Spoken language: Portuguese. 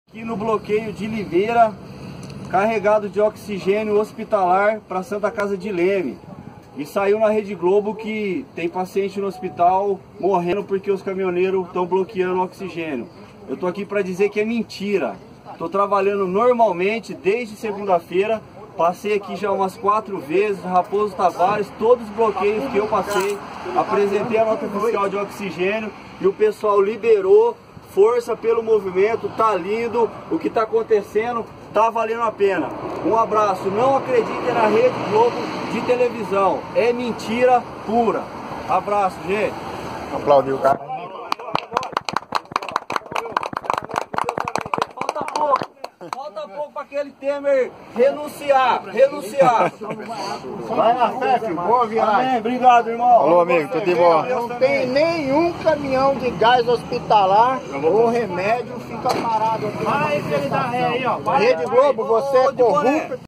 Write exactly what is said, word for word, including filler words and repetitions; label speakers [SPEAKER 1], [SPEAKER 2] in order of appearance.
[SPEAKER 1] Aqui no bloqueio de Limeira, carregado de oxigênio hospitalar para Santa Casa de Leme. E saiu na Rede Globo que tem paciente no hospital morrendo porque os caminhoneiros estão bloqueando o oxigênio. Eu tô aqui para dizer que é mentira. Tô trabalhando normalmente desde segunda-feira. Passei aqui já umas quatro vezes, Raposo Tavares, todos os bloqueios que eu passei. Apresentei a nota fiscal de oxigênio e o pessoal liberou. Força pelo movimento, tá lindo, o que tá acontecendo tá valendo a pena. Um abraço, não acreditem na Rede Globo de televisão, é mentira pura. Abraço, gente.
[SPEAKER 2] Aplaudiu o cara.
[SPEAKER 1] Falta pouco, falta pouco para aquele Temer renunciar, renunciar.
[SPEAKER 2] Vai na fé, filho. Boa viagem.
[SPEAKER 1] Amém, obrigado, irmão.
[SPEAKER 2] Alô, amigo, tudo de boa?
[SPEAKER 3] Não tem nenhum caminhão de gás hospitalar ou remédio fica parado aqui.
[SPEAKER 1] Vai, filho da ré aí, ó.
[SPEAKER 3] Rede Globo, você é corrupto.